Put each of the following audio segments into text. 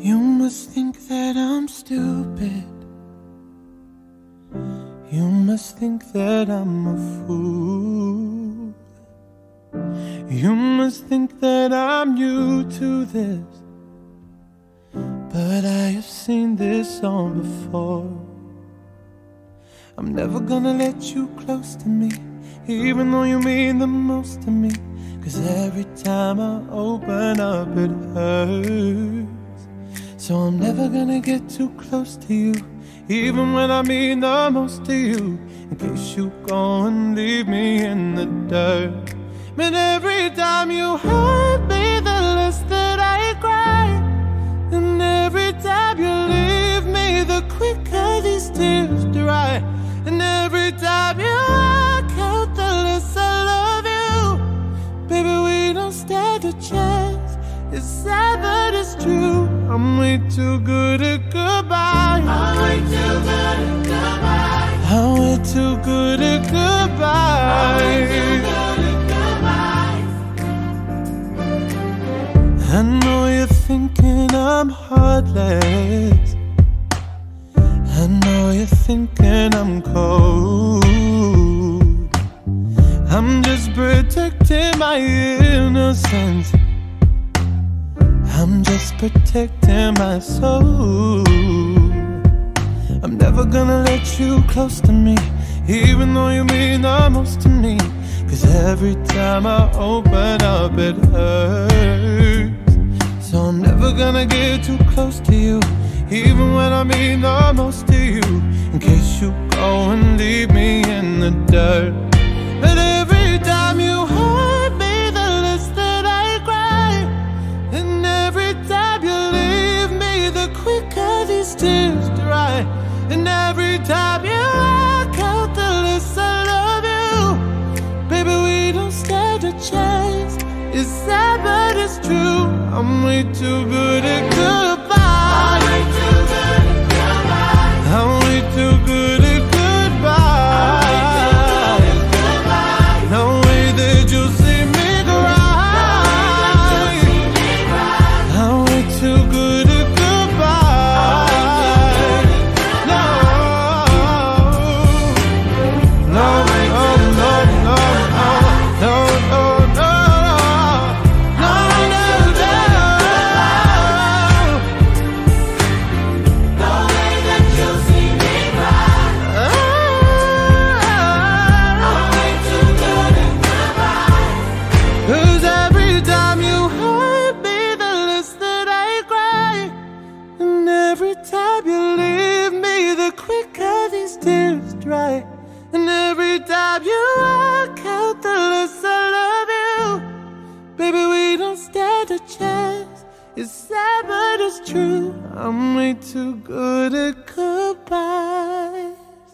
You must think that I'm stupid. You must think that I'm a fool. You must think that I'm new to this, but I have seen this song before. I'm never gonna let you close to me, even though you mean the most to me. 'Cause every time I open up it hurts. So I'm never gonna get too close to you, even when I mean the most to you, in case you go and leave me in the dirt. But every time you hurt me, the less that I cry. And every time you leave me, the quicker these tears dry. And every time you walk out, the less I love you. Baby, we don't stand a chance. It's sad but it's true. I'm way too good at goodbye. I'm way too good at goodbye. I'm way too good at goodbye. I'm way too good at goodbye. I know you're thinking I'm heartless. I know you're thinking I'm cold. I'm just protecting my innocence. I'm just protecting my soul. I'm never gonna let you close to me, even though you mean the most to me. 'Cause every time I open up it hurts. So I'm never gonna get too close to you, even when I mean the most to you, in case you go and leave me in the dirt. But every time you hurt me, the less that I cry. And every time you leave me, the quicker these tears dry. And every time you walk out, the less I love you. Baby, we don't stand a chance. It's sad but it's true. I'm way too good at goodbye. I'm way too good at goodbye. I'm way too good at goodbye. No way that you'll see me cry. I'm way too good at goodbye. No, no, no, no, no, no, no, no, no, no, no. No way that you'll see me cry. I'm way too good at goodbye. 'Cause every time you hurt me, the less that I cry. And every time you leave me, the quicker these tears dry. And every time you walk out, the less I love you. Baby, we don't stand a chance. It's sad but it's true. I'm way too good at goodbye.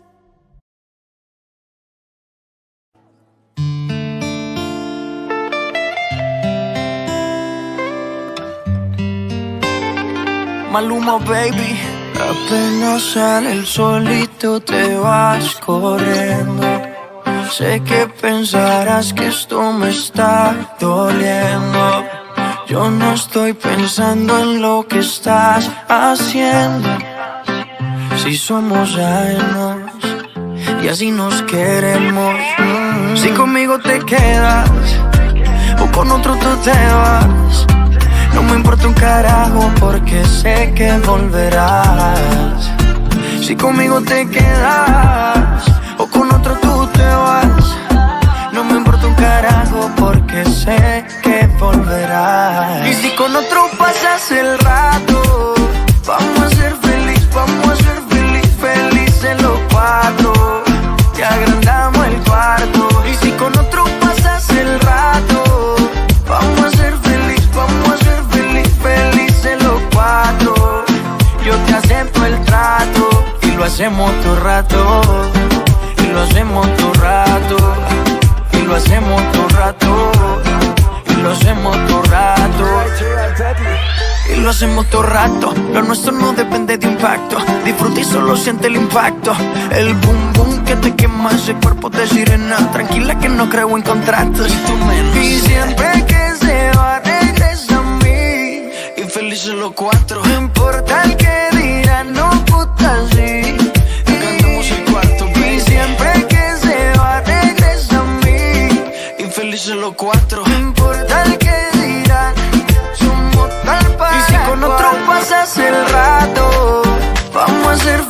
Maluma, baby. Apenas sale el solito te vas corriendo. Sé que pensarás que esto me está doliendo. Yo no estoy pensando en lo que estás haciendo. Si somos ajenos y así nos queremos. Si conmigo te quedas o con otro tú te vas, no me importa un carajo porque sé que volverás. Si conmigo te quedas o con otro tú te vas, no me importa un carajo porque sé que volverás. Y si con otro pasas el rato, vamos a ser feliz, felices los cuatro. Te agrandamos el cuarto. Y si con otro pasas el rato, vamos a ser feliz, felices los cuatro. Yo te acepto el trato y lo hacemos todo rato. Y lo hacemos todo rato. Y lo hacemos todo rato. Y lo hacemos todo rato. Y lo hacemos todo rato. Lo nuestro no depende de impacto. Disfruta y solo siente el impacto. El boom boom que te quema ese cuerpo de sirena. Tranquila que no creo en contratos. Y siempre que se va regresa a mí. Y felices los cuatro. No importa el que dirán, no puta sí. Cantamos el cuarto, baby. Y siempre que se va regresa a mí. Infelices los cuatro. No importa el que dirán, somos tal para. Y si con otro pasas el rato, vamos a ser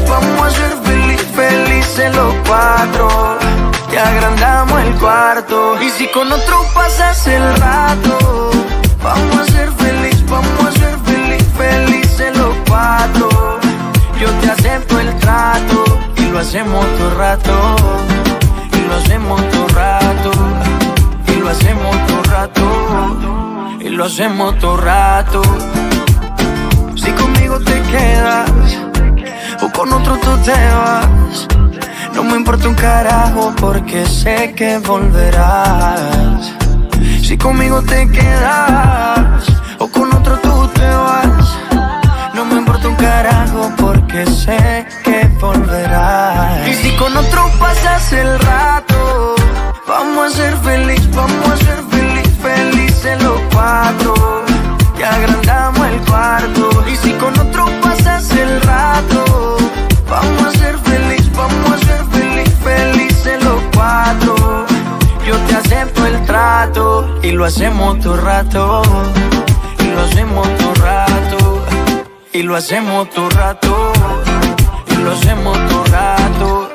felices los cuatro. Y agrandamos el cuarto. Y si con otro pasas el rato, vamos a ser felices los cuatro. Yo te acepto el trato y lo hacemos todo rato. Y lo hacemos todo rato. Y lo hacemos todo rato. Y lo hacemos todo rato. Si conmigo te quedas o con otro tú te vas, no me importa un carajo porque sé que volverás. Si conmigo te quedas o con otro tú te vas, no me importa un carajo porque sé que volverás. Y si con otro pasas el rato, vamos a ser felices los cuatro. Y agrandamos el cuarto. Y si con otro pasas el rato, vamos a ser felices los cuatro. Yo te acepto el trato y lo hacemos todo rato. Y lo hacemos todo rato. Y lo hacemos todo rato. Y lo hacemos todo rato.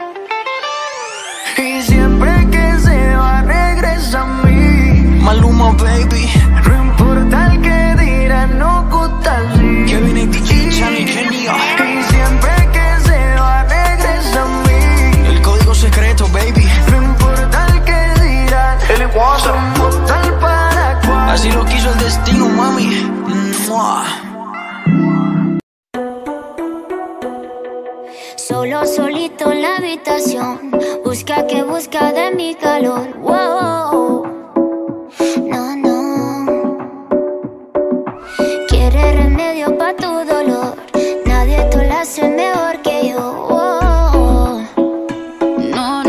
Y siempre que se va regresa a mí. Maluma, baby. No importa el que dirán, no gusta así. Kevin y DJ, Chani, Kenia. Y siempre que se va regresa a mí. El código secreto, baby. No importa el que dirán, somos tal para cual. Así lo quiso el destino, mami. Solo solito en la habitación, busca que busca de mi calor. Wow. No, no. Quiere remedio pa' tu dolor, nadie te lo hace mejor que yo. Wow. No,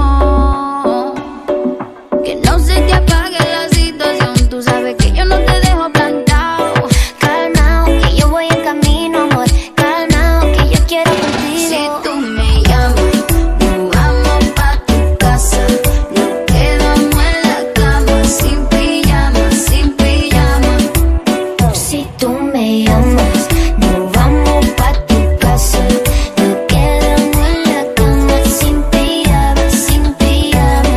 no. Que no se te apague la situación, tú sabes que yo no te dejo plantado. Calmao, que yo voy en camino, amor. Calmao, que yo quiero contigo. Si tú me llamas, nos vamos pa' tu casa. Nos quedamos en la cama, sin pijama, sin pijama. Si tú me llamas, nos vamos pa' tu casa. Nos quedamos en la cama, sin pijama, sin pijama.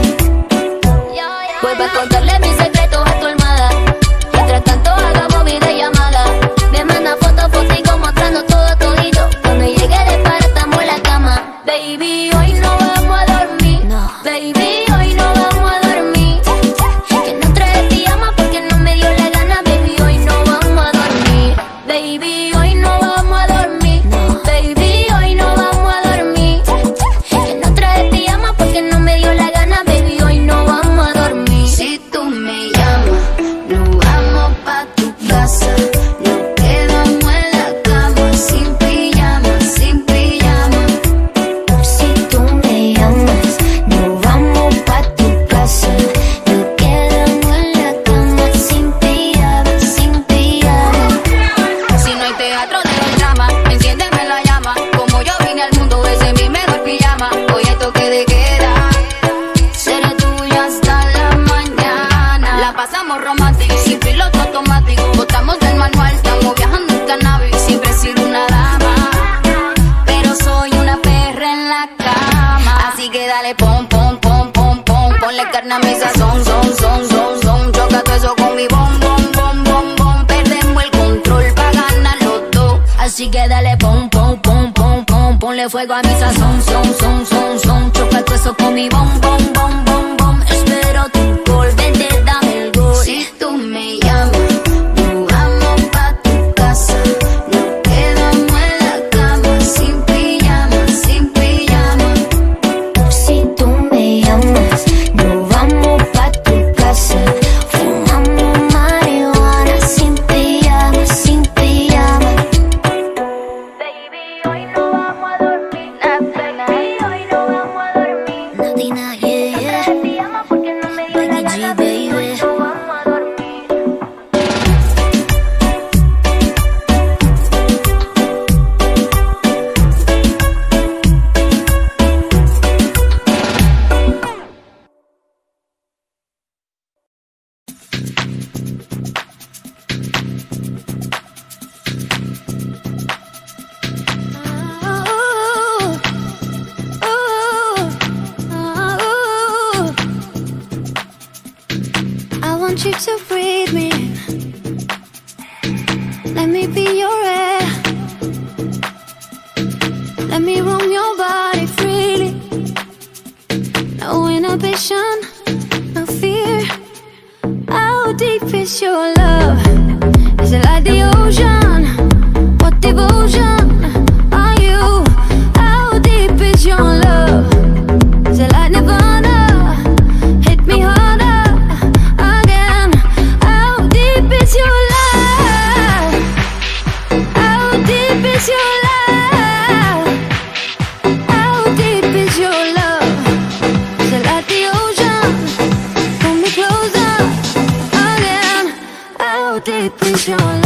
Vuelve a contarle mis secretos a tu almohada. Mientras tanto hagamos videollamada. Me manda fotico mostrando todo todito. Cuando llegue de para estamos en la cama. Baby, hoy no vamos a dormir. No. Baby, hoy no vamos a dormir. Que no trae pijama porque no me dio la gana. Baby, hoy no vamos a dormir. Baby, hoy no vamos a dormir. No. Baby, hoy no vamos a dormir. Que no trae pijama porque no me dio la gana. Baby, hoy no vamos a dormir. Si tú me llamas, nos vamos pa' tu casa. Nos quedamos en la cama, sin pijama, sin pijama. Si tú me llamas, nos vamos pa' tu casa. Nos quedamos en la cama, sin pijama, sin pijama. Si no hay teatro de los drama, enciéndeme la llama. Como yo vine al mundo, ese es mi mejor pijama. Hoy hay toque de queda, seré tuya hasta la mañana. La pasamos romántica, sin piloto automático. Botamos del manual, estamos viajando en cannabis. Siempre he sido una dama, pero soy una perra en la cama. Así que dale pom, pom, pom, pom, pom. Ponle carne a mi sazón, son. Choca todo eso con mi bom, bom, bom, bom, bom. Perdemos el control pa' ganar los dos. Así que dale pom, pom, pom, pom, pom. Ponle fuego a mi sazón, son. Choca todo eso con mi bom, bom, bom, bom, bom. Espero tu gol, vente, dame el gol. Si tú me llamas, nos vamos pa' tu casa. Nos quedamos en la cama, sin pijama, sin pijama. Si tú me llamas, nos vamos pa' tu casa. Fumamos marihuana, sin pijama, sin pijama. Baby, hoy no vamos a dormir. Baby, hoy no vamos a dormir. Nadina, yeah, yeah. Let me be your air. Let me roam your body freely. No inhibition, no fear. How deep is your love? Is it like the ocean? What devotion are you? How deep is your love? Is it like Nirvana? Hit me harder again. How deep is your love? How deep is your love? How deep is your love? Is it like the ocean? Pull me closer again. How deep is your love?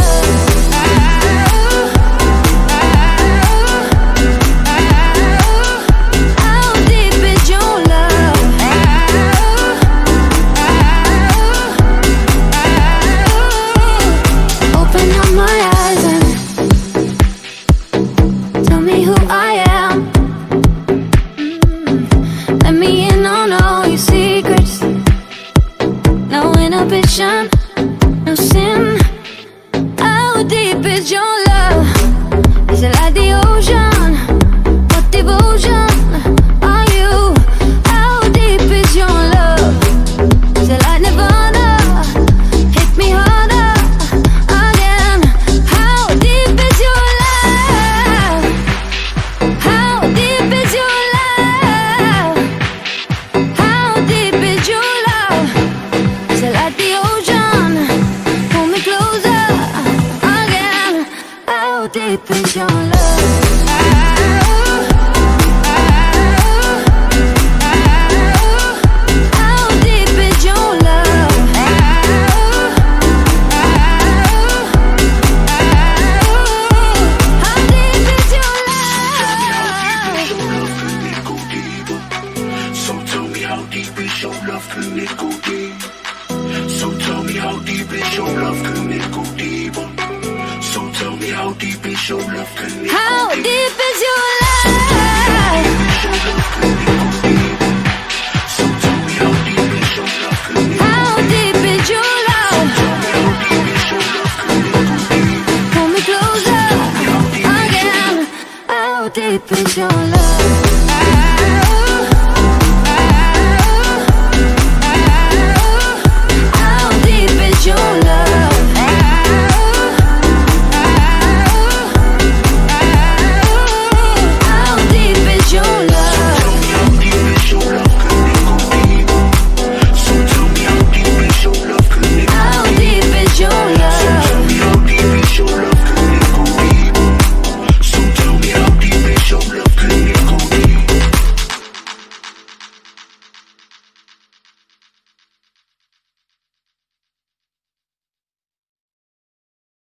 No sin. How deep is your love? Is it like the ocean? What devotion are you? How deep is your love? Is it like Nirvana? Hit me harder again. How deep is your love? How deep is your love? How deep is your love? Is it like the ocean? Pull me closer again. How deep is your love? How deep is your love? How deep is your love? So tell me how deep is your love, can it go deep? So tell me how deep is your love, can it go deeper? So tell me how deep is your love, can it go deeper? How deep is your love? So tell me how deep is your love, can it go deeper? How deep is your love? Pull me closer again. How deep is your love?